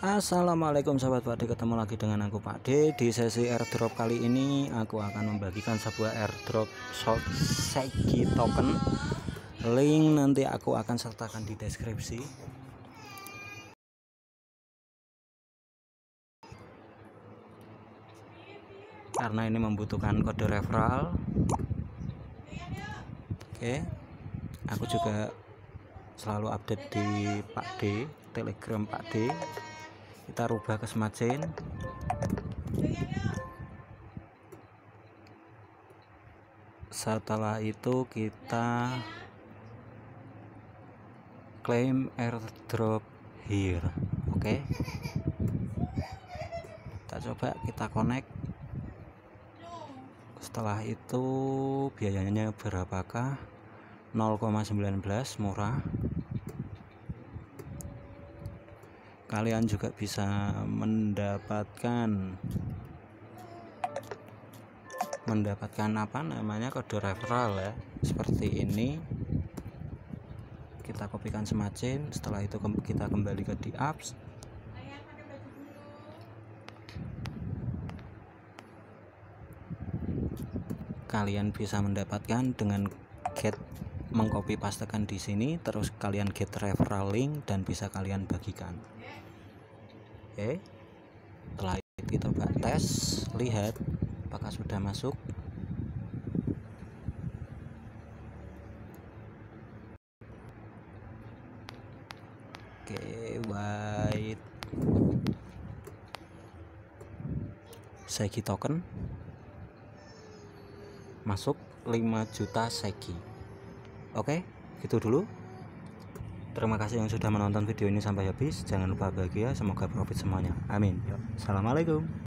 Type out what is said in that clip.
Assalamualaikum sahabat Pak D, ketemu lagi dengan aku Pak D. Di sesi airdrop kali ini aku akan membagikan sebuah airdrop short Segi token. Link nanti aku akan sertakan di deskripsi. Karena ini membutuhkan kode referral. Oke, aku juga selalu update di Pak D, Telegram Pak D. Kita rubah ke smart chain. Setelah itu kita claim airdrop here. Oke, kita coba, kita connect. Setelah itu biayanya berapakah? 0,19, murah. Kalian juga bisa mendapatkan apa namanya, kode referral ya, seperti ini. Kita kopikan smart chain. Setelah itu kita kembali ke di apps. Kalian bisa mendapatkan dengan get, mengcopy pastekan di sini, terus kalian get referral link dan bisa kalian bagikan. Oke, setelah itu kita coba tes, lihat apakah sudah masuk. Oke, wait, Segi token masuk 5 juta Segi. Oke, gitu dulu. Terima kasih yang sudah menonton video ini sampai habis. Jangan lupa bahagia, semoga profit semuanya. Amin. Assalamualaikum.